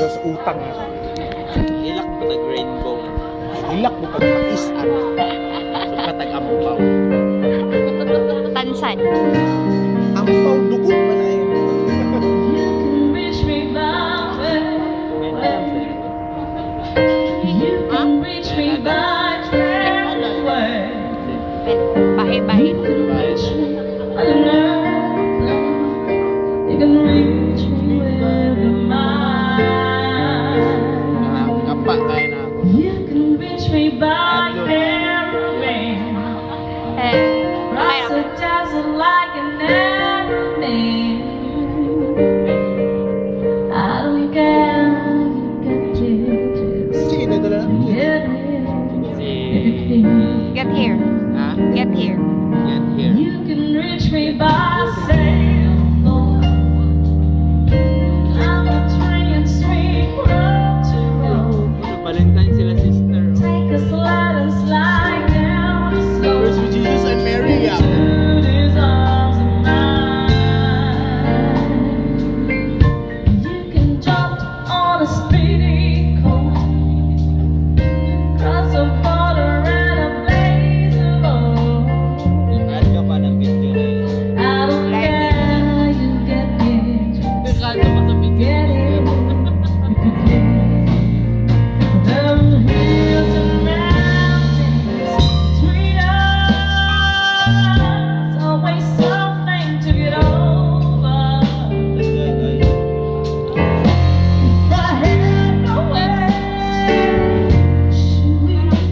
sa utang. Ilak mo tag-rainbow. Ilak mo pag-isan. Patag-ampaw. Tansan. Ampaw dugo man ay. Bahay-bahay. Kapa kayo na ako. Sige, dadala na. Get here. Ha? Get here. Yan here. You can reach me by sailboat. I'm a train sweet road to road. Valentine sila sister. Take a slide and slide down the slope. Where's with Jesus and Mary? Yeah. To these arms of mine. You can jump on a speedy coat. Cross a border and a blaze of oil. Add ka pa ng video na yun. I don't care, you get it. Kanto pa sa video. Get it. The hills and mountains between us, always something to get over. If I had no way, should we get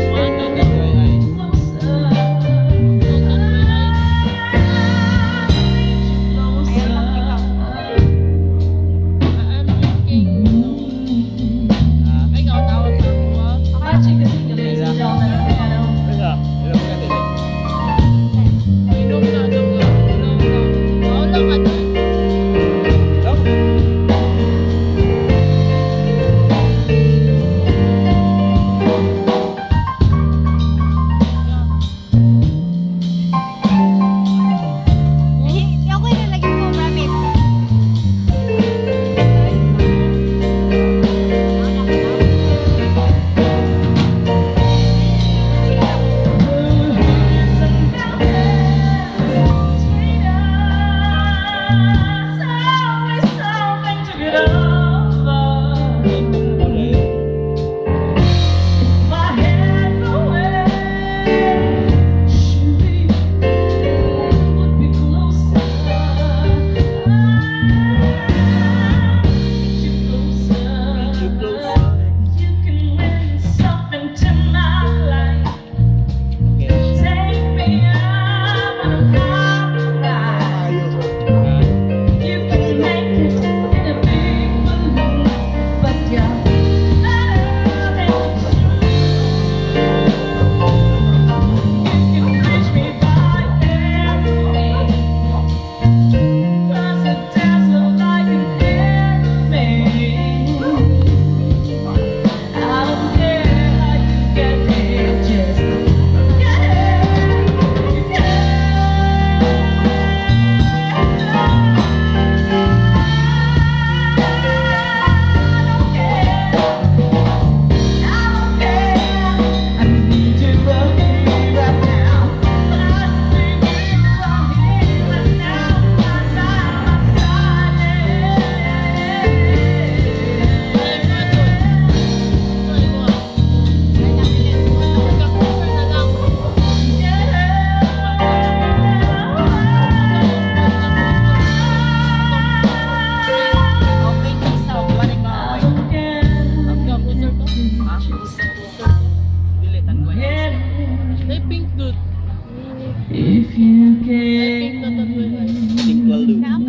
Ako yung nalagyan ko, rabbit. If you can. Equal loop.